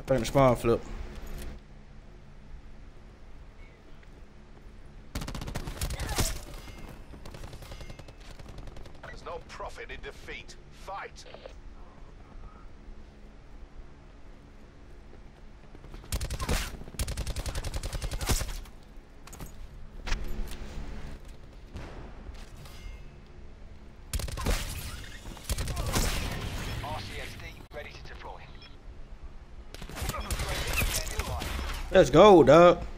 Bring the spawn flip. There's no profit in defeat. Fight. Let's go, dog.